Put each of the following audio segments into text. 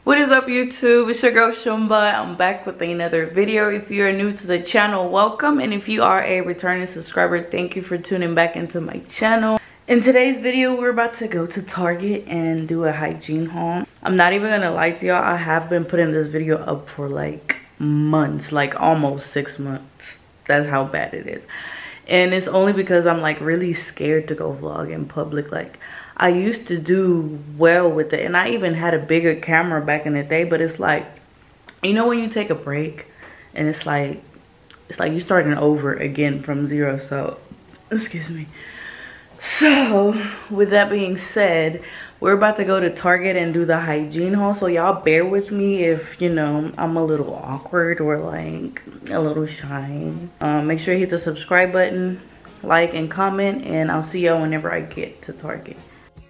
What is up, YouTube? It's your girl Shumba. I'm back with another video. If you are new to the channel, welcome, and if you are a returning subscriber, thank you for tuning back into my channel. In today's video, we're about to go to Target and do a hygiene haul. I'm not even gonna lie to y'all, I have been putting this video up for like months, like almost 6 months. That's how bad it is. And it's only because I'm like really scared to go vlog in public. Like, I used to do well with it, and I even had a bigger camera back in the day, but it's like, you know when you take a break and it's like you starting over again from zero. So excuse me. So with that being said, we're about to go to Target and do the hygiene haul, so y'all bear with me if, you know, I'm a little awkward or like a little shy. Make sure you hit the subscribe button, like and comment, and I'll see y'all whenever I get to Target.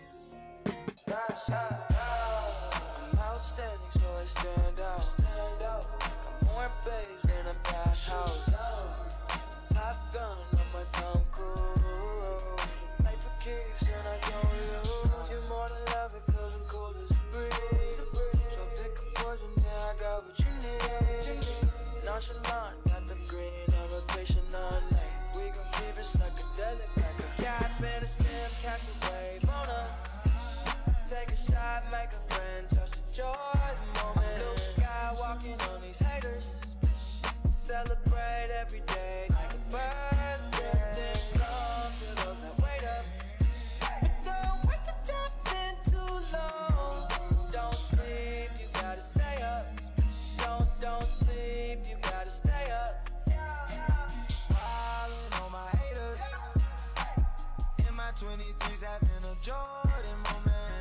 I'm outstanding, so I stand out. I'm more babes than a bathhouse. Top gun on my Tom Cruise. Life for keeps and I don't lose. You more than love it, cause I'm cold as a breeze. So pick a poison, yeah, I got what you need. Nonchalant, got the green on rotation all night. We gon' keep it psychedelic like a cat. Better stem, catch a wave on us. Take a shot, make a friend, touch the Jordan moment. Blue sky, walking on these haters. Celebrate every day like a birthday. Then come to those that wait up. Don't wait to jump in too long. Don't sleep, you gotta stay up. Don't sleep, you gotta stay up. Wildin' on my haters. In my 23s, having a Jordan moment.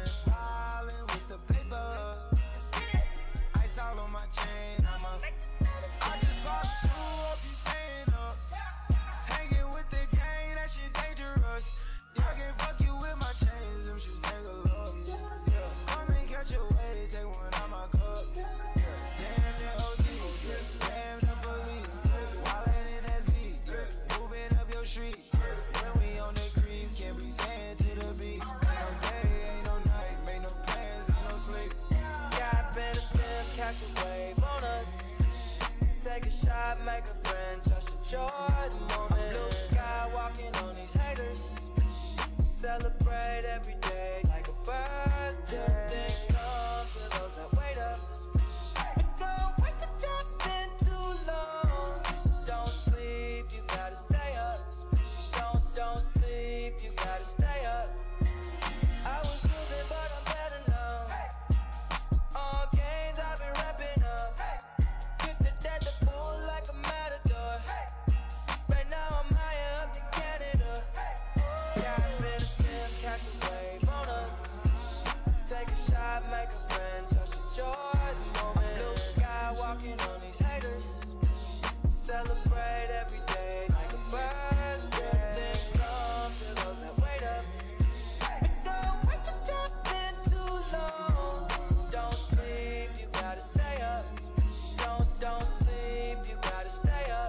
All on my chain, I just bought two, hope you staying up. Hanging with the gang, that shit dangerous. Y'all can fuck you with my chains, them should take a look. Yeah, come and catch your way, take one out my cup. Yeah, damn the OG, damn the police. Wildin' in SV, moving up your street. When we on the creep, can't be saying to the beat. Ain't no day, ain't no night, make no plans, ain't no sleep. Catch a wave on us. Take a shot, make a friend, touch the Jordan moment. Blue sky, walking on these haters. Celebrate every day like a birthday. Then come to those that wait up. Don't wait to jump in too long. Don't sleep, you gotta stay up. Don't sleep, you gotta stay up. I was moving, but I'm better now. All games I've been wrapping up. Hit the dead to pull like a matador. Right now I'm higher up in Canada. Got a bit of stem, catch a wave on us. Take a shot, make a friend, touch the Jordan moment. Blue sky, walking on these haters. Celebrate every day like a birthday. Then come to those that wait up. Don't wait to jump in too long. Don't sleep, you gotta stay up. Don't sleep, you gotta stay up.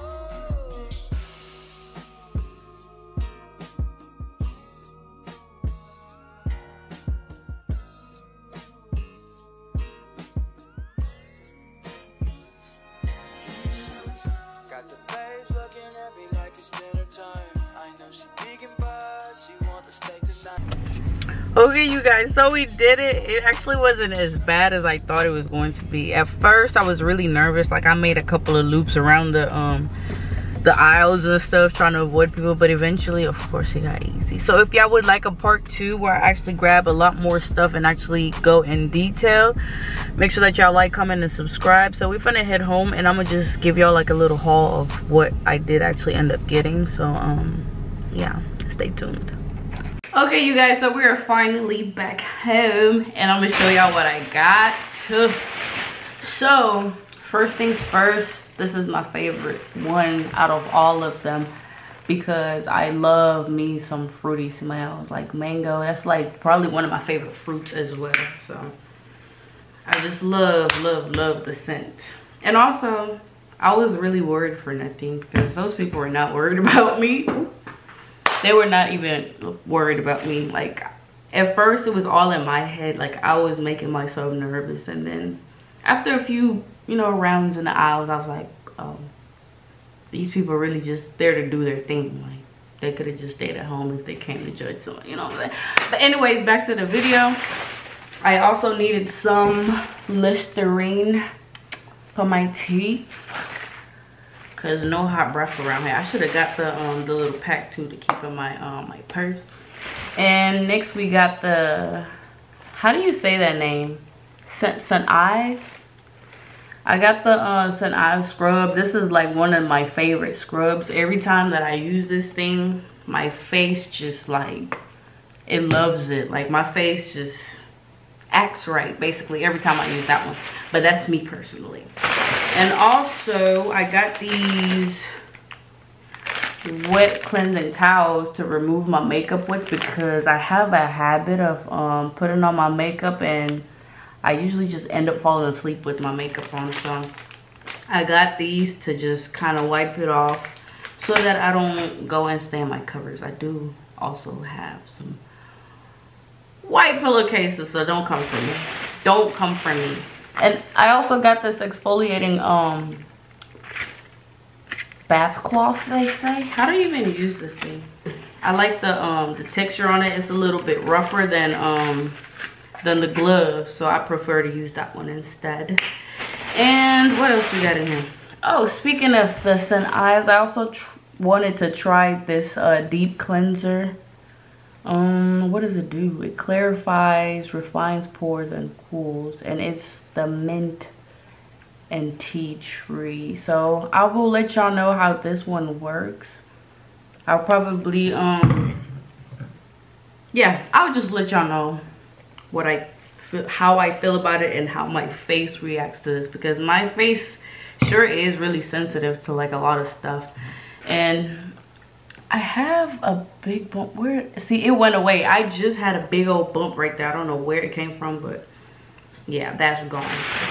Got the babes looking at me like it's dinner time. I know she vegan, but she want the steak tonight. Okay, you guys, so we did it. It actually wasn't as bad as I thought it was going to be. At first I was really nervous. Like, I made a couple of loops around the aisles and stuff, trying to avoid people, but eventually of course it got easy. So if y'all would like a part 2 where I actually grab a lot more stuff and actually go in detail, make sure that y'all like, comment, and subscribe. So we're gonna head home, and I'm gonna just give y'all like a little haul of what I did actually end up getting. So yeah, stay tuned. Okay, you guys, so we are finally back home, and I'm gonna show y'all what I got. So first things first, this is my favorite one out of all of them because I love me some fruity smells, like mango. That's like probably one of my favorite fruits as well. So I just love the scent. And also, I was really worried for nothing because those people were not worried about me. They were not even worried about me. Like, at first it was all in my head, like I was making myself nervous, and then after a few, you know, rounds in the aisles, I was like, oh, these people are really just there to do their thing. Like, they could have just stayed at home if they came to judge someone, you know what I'm saying? But anyways, back to the video. I also needed some Listerine for my teeth, cause no hot breath around here. I should have got the little pack too to keep in my my purse. And next we got the, how do you say that name? St. Ives. I got the St. Ives scrub. This is like one of my favorite scrubs. Every time that I use this thing, my face just like, it loves it. Like my face just acts right basically every time I use that one. But that's me personally. And also I got these wet cleansing towels to remove my makeup with, because I have a habit of putting on my makeup and I usually just end up falling asleep with my makeup on. So I got these to just kind of wipe it off so that I don't go and stain my covers. I do also have some white pillowcases, so don't come for me. Don't come for me. And I also got this exfoliating bath cloth, they say. How do you even use this thing? I like the texture on it. It's a little bit rougher than the glove, so I prefer to use that one instead. And what else we got in here? Oh, speaking of the St. Ives, I also wanted to try this deep cleanser. What does it do? It clarifies, refines pores, and cools, and it's the mint and tea tree. So I will let y'all know how this one works. I'll probably yeah, I'll just let y'all know what I feel, how I feel about it, and how my face reacts to this, because my face sure is really sensitive to like a lot of stuff. And I have a big bump. Where, see, it went away. I just had a big old bump right there. I don't know where it came from, but yeah, that's gone.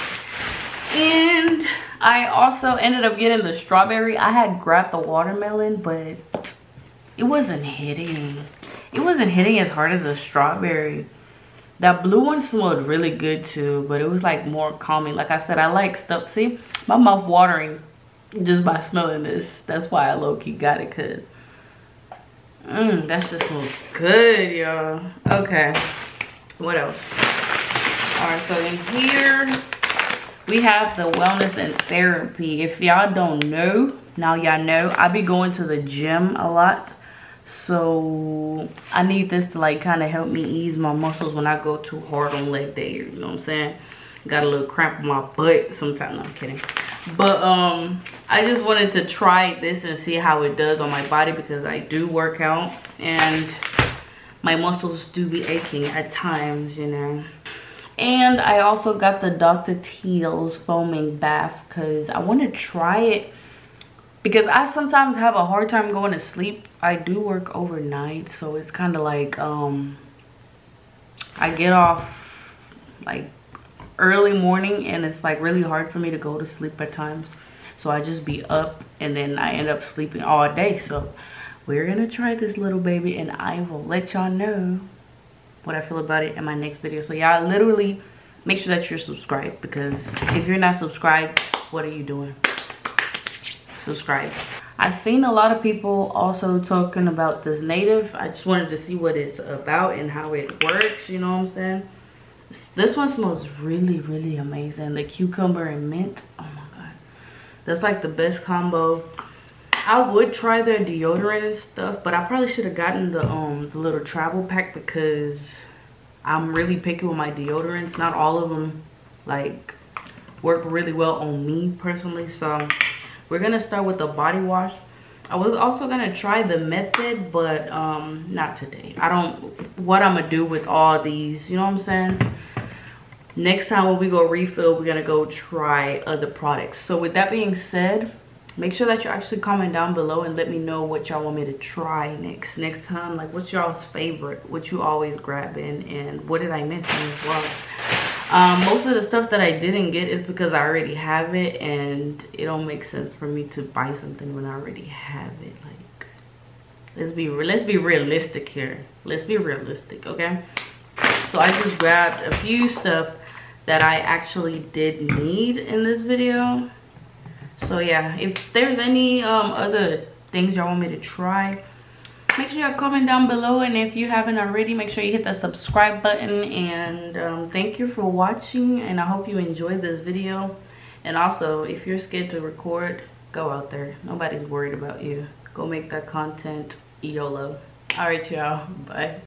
And I also ended up getting the strawberry. I had grabbed the watermelon, but it wasn't hitting. It wasn't hitting as hard as the strawberry. That blue one smelled really good too, but it was like more calming. Like I said, I like stuff. See, my mouth watering just by smelling this. That's why I low-key got it, cause that just smells good, y'all. Okay, what else? All right, so in here we have the wellness and therapy. If y'all don't know, now y'all know. I be going to the gym a lot, so I need this to like kind of help me ease my muscles when I go too hard on leg day. You know what I'm saying? Got a little cramp in my butt sometimes. No, I'm kidding. But I just wanted to try this and see how it does on my body, because I do work out and my muscles do be aching at times, you know. And I also got the Dr. Teal's foaming bath, because I want to try it, because I sometimes have a hard time going to sleep. I do work overnight, so it's kind of like I get off like early morning, and it's like really hard for me to go to sleep at times. So I just be up, and then I end up sleeping all day. So we're gonna try this little baby, and I will let y'all know what I feel about it in my next video. So y'all literally make sure that you're subscribed, because if you're not subscribed, what are you doing? Subscribe. I've seen a lot of people also talking about this native. I just wanted to see what it's about and how it works, you know what I'm saying? This one smells really, really amazing. The cucumber and mint, oh my god, that's like the best combo. I would try their deodorant and stuff, but I probably should have gotten the little travel pack, because I'm really picky with my deodorants. Not all of them like work really well on me personally. So we're gonna start with the body wash. I was also gonna try the method, but not today. I don't, what I'm gonna do with all these, you know what I'm saying? Next time when we go refill, we're gonna go try other products. So with that being said, make sure that you actually comment down below and let me know what y'all want me to try next time. Like, what's y'all's favorite? What you always grabbing, and what did I miss as well? Most of the stuff that I didn't get is because I already have it, and it don't make sense for me to buy something when I already have it. let's be realistic here. Let's be realistic, okay? So I just grabbed a few stuff that I actually did need in this video. So yeah, if there's any other things y'all want me to try, make sure y'all comment down below. And if you haven't already, make sure you hit that subscribe button. And thank you for watching, and I hope you enjoyed this video. And also, if you're scared to record, go out there. Nobody's worried about you. Go make that content. YOLO. All right, y'all. Bye.